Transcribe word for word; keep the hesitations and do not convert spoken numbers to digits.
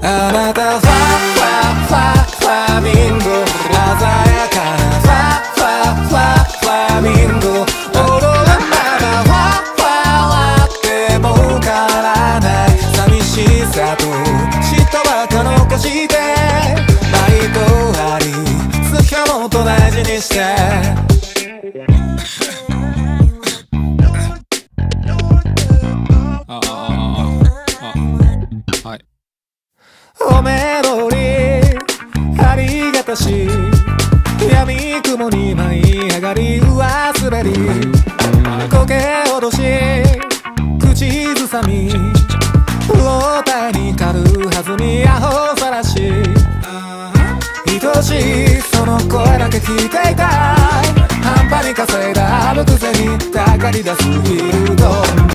あなたファファファファミンゴ、鮮やかなファファファファミンゴ、踊らままファファはっても変わらない、寂しさと嫉妬ばっか残して毎度ありつきもっと大事にして、 ああはい。 おメロディーありがたし、闇雲に舞い上がり上滑り、こけおどし口ずさみ、ロータに軽はずみアホさらし、愛しいその声だけ聞いていたい、半端に稼いだあるくせにたかり出すフィールド